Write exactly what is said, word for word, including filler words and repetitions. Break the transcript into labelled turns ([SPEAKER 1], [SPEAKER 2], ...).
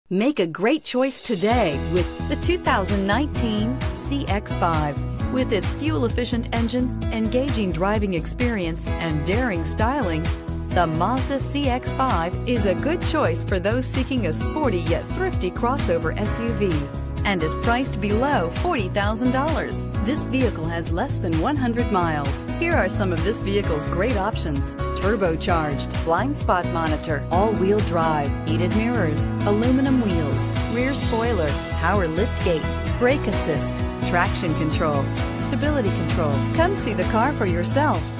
[SPEAKER 1] Make a great choice today with the two thousand nineteen C X five. With its fuel-efficient engine, engaging driving experience, and daring styling, the Mazda C X five is a good choice for those seeking a sporty yet thrifty crossover S U V and is priced below forty thousand dollars. This vehicle has less than one hundred miles. Here are some of this vehicle's great options: turbocharged, blind spot monitor, all-wheel drive, heated mirrors, aluminum wheels, rear spoiler, power liftgate, brake assist, traction control, stability control. Come see the car for yourself.